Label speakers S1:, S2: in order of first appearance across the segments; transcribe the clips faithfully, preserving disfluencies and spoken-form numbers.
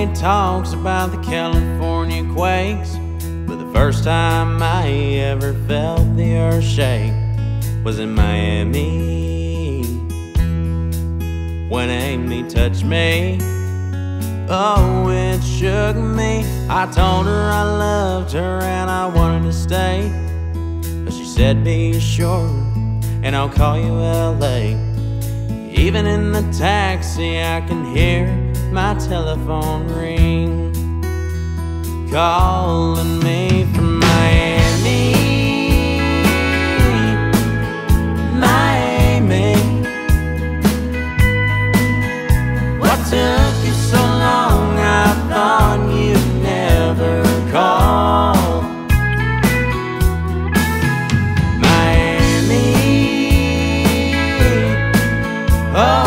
S1: Everybody talks about the California quakes, but the first time I ever felt the earth shake was in Miami, when Amy touched me. Oh, it shook me. I told her I loved her and I wanted to stay, but she said be sure and I'll call you L A. Even in the taxi I can hear my telephone ring, calling me from Miami. Miami, what took you so long? I thought you'd never call. Miami, oh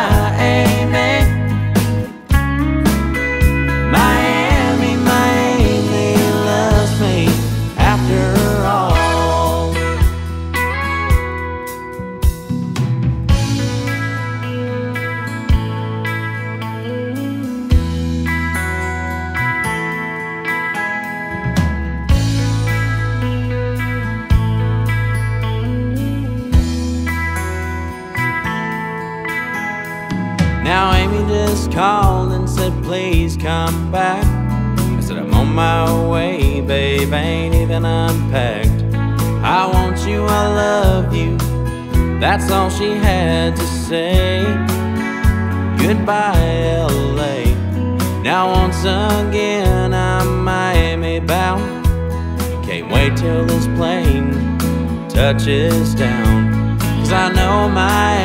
S1: Now Amy just called and said please come back. I said I'm on my way, babe, ain't even unpacked. I want you, I love you, that's all she had to say. Goodbye L A. Now once again I'm Miami bound. Can't wait till this plane touches down, 'cause I know my